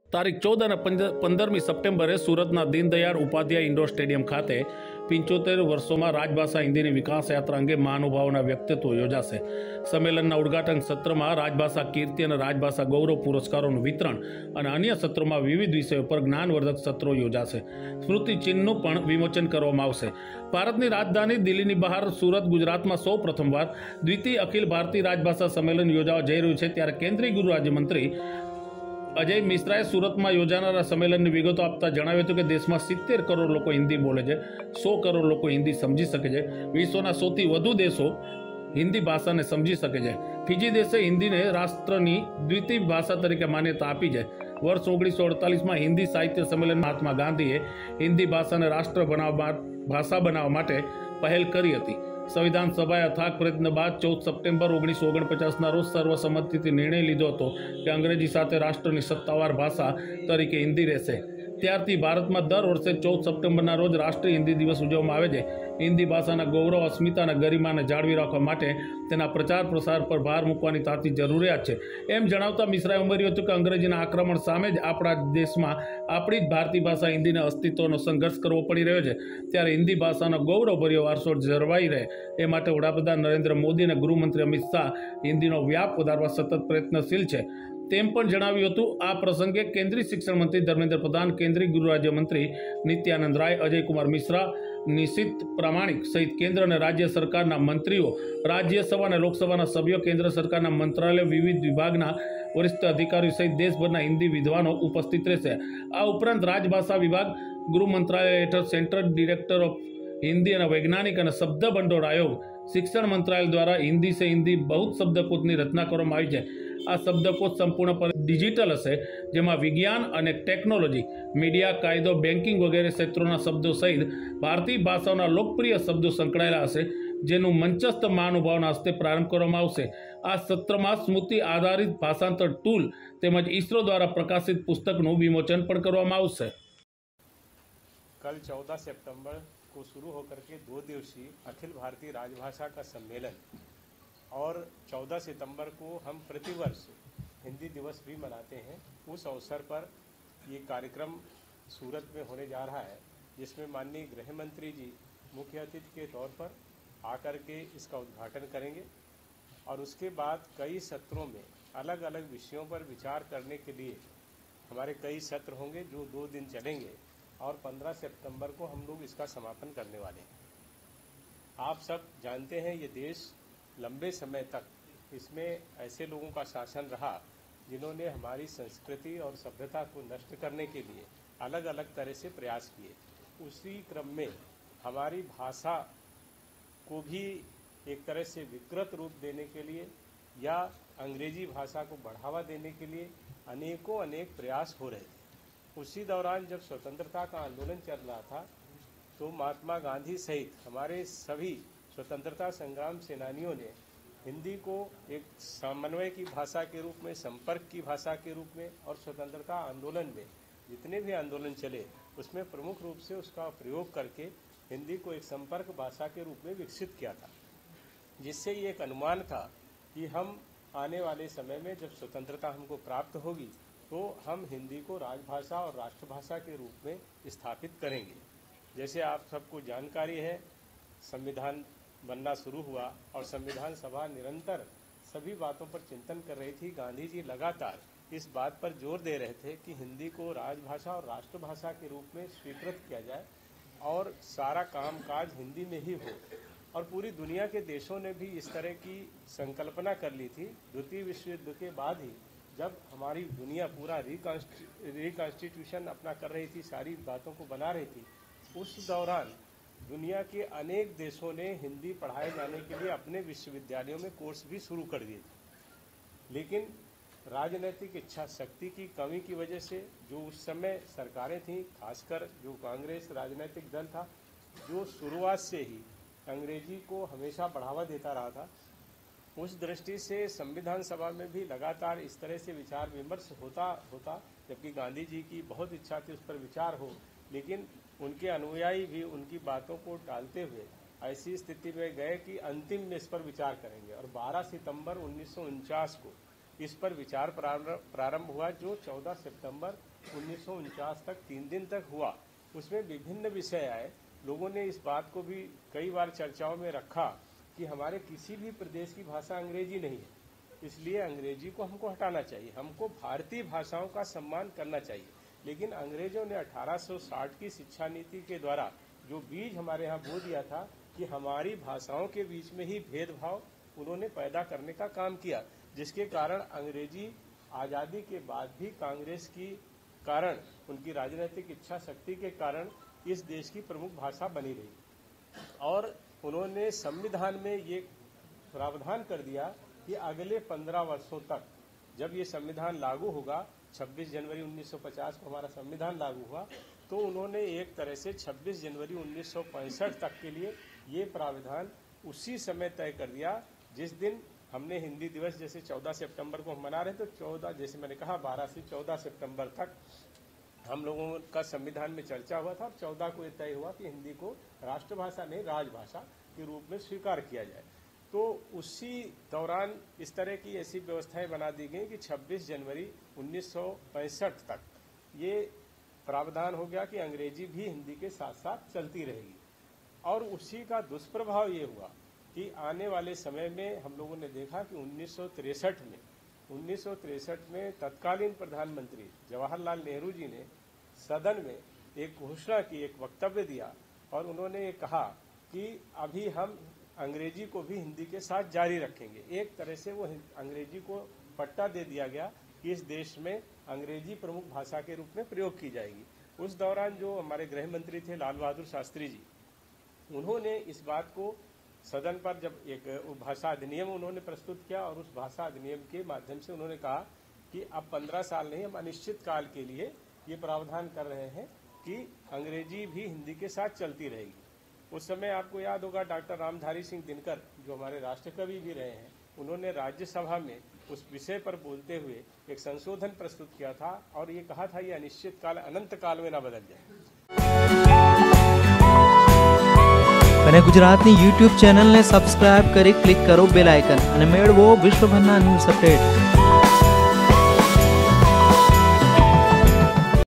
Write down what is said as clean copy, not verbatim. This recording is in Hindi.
તારીખ 14 અને 15મી સપ્ટેમ્બરે સુરતના દીનદયાળ ઉપાધ્યાય ઇન્ડોર સ્ટેડિયમ ખાતે 75 વર્ષોમાં રાજભાષા હિન્દીની વિકાસ યાત્રા અંગે મહાનુભાવોના વ્યક્તિત્વ યોજાશે. સંમેલનના ઉદ્ઘાટન સત્રમાં રાજભાષા કીર્તિ અને રાજભાષા ગૌરવ પુરસ્કારોનું વિતરણ અને અન્ય સત્રોમાં વિવિધ વિષયો પર જ્ઞાનવર્ધક સત્રો યોજાશે. સ્મૃતિ ચિહ્નનું પણ વિમોચન કરવામાં આવશે. ભારતની રાજધાની દિલ્હીની બહાર સુરત ગુજરાતમાં સૌ પ્રથમવાર દ્વિતીય અખિલ ભારતીય રાજભાષા સંમેલન યોજાવા જઈ રહ્યું છે. ત્યારે કેન્દ્રીય ગૃહ રાજ્યમંત્રી અજય મિશ્રાએ સુરતમાં યોજાનારા સંમેલનની વિગતો આપતા જણાવ્યું હતું કે દેશમાં 70 કરોડ લોકો હિન્દી બોલે છે, 100 કરોડ લોકો હિન્દી સમજી શકે છે. વિશ્વના સૌથી વધુ દેશો હિન્દી ભાષાને સમજી શકે છે. ફિજી દેશે હિન્દીને રાષ્ટ્રની દ્વિતીય ભાષા તરીકે માન્યતા આપી છે. વર્ષ 1948માં હિન્દી સાહિત્ય સંમેલનમાં મહાત્મા ગાંધીએ હિન્દી ભાષાને રાષ્ટ્ર ભાષા બનાવવા માટે પહેલ કરી હતી. સંવિધાન સભાએ અથાગ પ્રયત્ન બાદ 14 સપ્ટેમ્બર 1949ના રોજ સર્વસંમતિથી નિર્ણય લીધો હતો કે અંગ્રેજી સાથે રાષ્ટ્રની સત્તાવાર ભાષા તરીકે હિન્દી રહેશે. ત્યારથી ભારતમાં દર વર્ષે 14 સપ્ટેમ્બરના રોજ રાષ્ટ્રીય હિન્દી દિવસ ઉજવવામાં આવે છે. હિન્દી ભાષાના ગૌરવ, અસ્મિતા અને ગરિમાને જાળવી રાખવા માટે તેના પ્રચાર પ્રસાર પર ભાર મૂકવાની તાતી જરૂરિયાત છે. એમ જણાવતા મિશ્રાએ ઉમેર્યું હતું કે અંગ્રેજીના આક્રમણ સામે જ આપણા દેશમાં આપણી જ ભારતીય ભાષા હિન્દીના અસ્તિત્વનો સંઘર્ષ કરવો પડી રહ્યો છે. ત્યારે હિન્દી ભાષાનો ગૌરવભર્યો વારસો જળવાઈ રહે એ માટે વડાપ્રધાન નરેન્દ્ર મોદી અને ગૃહમંત્રી અમિત શાહ હિન્દીનો વ્યાપ વધારવા સતત પ્રયત્નશીલ છે તેમ પણ જણાવ્યું હતું. આ પ્રસંગે કેન્દ્રીય શિક્ષણ મંત્રી ધર્મેન્દ્ર પ્રધાન, કેન્દ્રીય ગૃહ રાજ્યમંત્રી નિત્યાનંદ રાય, અજયકુમાર મિશ્રા, નિશિત પ્રામાણિક સહિત કેન્દ્ર અને રાજ્ય સરકારના મંત્રીઓ, રાજ્યસભા અને લોકસભાના સભ્યો, કેન્દ્ર સરકારના મંત્રાલયો, વિવિધ વિભાગના વરિષ્ઠ અધિકારીઓ સહિત દેશભરના હિન્દી વિદ્વાનો ઉપસ્થિત રહેશે. આ ઉપરાંત રાજભાષા વિભાગ, ગૃહ મંત્રાલય હેઠળ સેન્ટ્રલ ડિરેક્ટર ઓફ हिंदी અને વૈજ્ઞાનિક અને શબ્દ ભંડોળ આયોગ, શિક્ષણ મંત્રાલય દ્વારા હિન્દી સે હિન્દી બહુત શબ્દકોશની રચના કરવામાં આવી છે. આ શબ્દકોશ સંપૂર્ણપણે ડિજિટલ હશે, જેમાં વિજ્ઞાન અને ટેકનોલોજી, મીડિયા, કાયદો, બેન્કિંગ વગેરે ક્ષેત્રોના શબ્દો સહિત ભારતીય ભાષાઓના લોકપ્રિય શબ્દો સંકળાયેલા હશે, જેનું મંચસ્થ મહાનુભાવના હસ્તે પ્રારંભ કરવામાં આવશે. આ સત્રમાં સ્મૃતિ આધારિત ભાષાંતર ટૂલ તેમજ ઇસરો દ્વારા પ્રકાશિત પુસ્તકનું વિમોચન પણ કરવામાં આવશે. कल 14 सितंबर को शुरू होकर के 2 दिवसीय अखिल भारतीय राजभाषा का सम्मेलन और 14 सितंबर को हम प्रतिवर्ष हिंदी दिवस भी मनाते हैं. उस अवसर पर ये कार्यक्रम सूरत में होने जा रहा है, जिसमें माननीय गृह मंत्री जी मुख्य अतिथि के तौर पर आकर के इसका उद्घाटन करेंगे और उसके बाद कई सत्रों में अलग अलग विषयों पर विचार करने के लिए हमारे कई सत्र होंगे जो 2 दिन चलेंगे और 15 सितंबर को हम लोग इसका समापन करने वाले हैं. आप सब जानते हैं ये देश लंबे समय तक इसमें ऐसे लोगों का शासन रहा जिन्होंने हमारी संस्कृति और सभ्यता को नष्ट करने के लिए अलग अलग तरह से प्रयास किए. उसी क्रम में हमारी भाषा को भी एक तरह से विकृत रूप देने के लिए या अंग्रेजी भाषा को बढ़ावा देने के लिए अनेक प्रयास हो रहे थे. उसी दौरान जब स्वतंत्रता का आंदोलन चल रहा था तो महात्मा गांधी सहित हमारे सभी स्वतंत्रता संग्राम सेनानियों ने हिंदी को एक समन्वय की भाषा के रूप में, संपर्क की भाषा के रूप में और स्वतंत्रता आंदोलन में जितने भी आंदोलन चले उसमें प्रमुख रूप से उसका प्रयोग करके हिंदी को एक संपर्क भाषा के रूप में विकसित किया था, जिससे ये एक अनुमान था कि हम आने वाले समय में जब स्वतंत्रता हमको प्राप्त होगी तो हम हिंदी को राजभाषा और राष्ट्रभाषा के रूप में स्थापित करेंगे. जैसे आप सबको जानकारी है, संविधान बनना शुरू हुआ और संविधान सभा निरंतर सभी बातों पर चिंतन कर रही थी. गांधी जी लगातार इस बात पर जोर दे रहे थे कि हिंदी को राजभाषा और राष्ट्रभाषा के रूप में स्वीकृत किया जाए और सारा कामकाज हिंदी में ही हो. और पूरी दुनिया के देशों ने भी इस तरह की संकल्पना कर ली थी. द्वितीय विश्व युद्ध के बाद ही जब हमारी दुनिया पूरा रिकॉन्स्टिट्यूशन अपना कर रही थी, सारी बातों को बना रही थी, उस दौरान दुनिया के अनेक देशों ने हिंदी पढ़ाए जाने के लिए अपने विश्वविद्यालयों में कोर्स भी शुरू कर दिए थे. लेकिन राजनीतिक इच्छा शक्ति की कमी की वजह से जो उस समय सरकारें थीं, खासकर जो कांग्रेस राजनीतिक दल था, जो शुरुआत से ही अंग्रेजी को हमेशा बढ़ावा देता रहा था, उस दृष्टि से संविधान सभा में भी लगातार इस तरह से विचार विमर्श होता जबकि गांधी जी की बहुत इच्छा थी उस पर विचार हो, लेकिन उनके अनुयायी भी उनकी बातों को टालते हुए ऐसी स्थिति में गए कि अंतिम में इस पर विचार करेंगे. और 12 सितंबर 1949 को इस पर विचार प्रारंभ हुआ, जो 14 सितंबर 1949 तक 3 दिन तक हुआ। उसमें विभिन्न विषय आए। लोगों ने इस बात को भी कई बार चर्चाओं में रखा कि हमारे किसी भी प्रदेश की भाषा अंग्रेजी नहीं है, इसलिए अंग्रेजी को हमको हटाना चाहिए, हमको भारतीय भाषाओं का सम्मान करना चाहिए। लेकिन अंग्रेजों ने 1860 की शिक्षा नीति के द्वारा जो बीज हमारे यहाँ बो दिया था कि हमारी भाषाओं के बीच में ही भेदभाव उन्होंने पैदा करने का काम किया, जिसके कारण अंग्रेजी आजादी के बाद भी कांग्रेस की कारण, उनकी राजनीतिक इच्छा शक्ति के कारण इस देश की प्रमुख भाषा बनी रही। और उन्होंने संविधान में ये प्रावधान कर दिया कि अगले 15 वर्षों तक, जब ये संविधान लागू होगा, 26 जनवरी 1950 को हमारा संविधान लागू हुआ, तो उन्होंने एक तरह से 26 जनवरी 1965 तक के लिए ये प्रावधान उसी समय तय कर दिया जिस दिन हमने हिंदी दिवस, जैसे 14 सितंबर को हम मना रहे, तो 14, जैसे मैंने कहा, 12 से 14 सितंबर तक हम लोगों का संविधान में चर्चा हुआ था। 14 को यह तय हुआ कि हिंदी को राष्ट्रभाषा नहीं, राजभाषा के रूप में स्वीकार किया जाए। तो उसी दौरान इस तरह की ऐसी व्यवस्थाएं बना दी गई कि 26 जनवरी 1965 तक ये प्रावधान हो गया कि अंग्रेजी भी हिंदी के साथ साथ चलती रहेगी। और उसी का दुष्प्रभाव ये हुआ कि आने वाले समय में हम लोगों ने देखा कि 1963 में तत्कालीन प्रधानमंत्री जवाहरलाल नेहरू जी ने सदन में एक घोषणा की, एक वक्तव्य दिया, और उन्होंने ये कहा कि अभी हम अंग्रेजी को भी हिंदी के साथ जारी रखेंगे। एक तरह से वो अंग्रेजी को पट्टा दे दिया गया कि इस देश में अंग्रेजी प्रमुख भाषा के रूप में प्रयोग की जाएगी। उस दौरान जो हमारे गृह मंत्री थे लाल बहादुर शास्त्री जी, उन्होंने इस बात को सदन पर जब एक भाषा अधिनियम उन्होंने प्रस्तुत किया, और उस भाषा अधिनियम के माध्यम से उन्होंने कहा कि अब 15 साल नहीं, हम अनिश्चित काल के लिए ये प्रावधान कर रहे हैं कि अंग्रेजी भी हिंदी के साथ चलती रहेगी। उस समय आपको याद होगा डॉक्टर रामधारी सिंह दिनकर, जो हमारे राष्ट्रकवि भी रहे हैं, उन्होंने राज्यसभा में उस विषय पर बोलते हुए एक संशोधन प्रस्तुत किया था और ये कहा था, ये अनिश्चित काल अनंत काल में ना बदल जाए। અને ગુજરાતની યુટ્યુબ ચેનલને સબસ્ક્રાઇબ કરી ક્લિક કરો બેલ આઇકન અને મેળવો વિશ્વભરના ન્યૂઝ અપડેટ।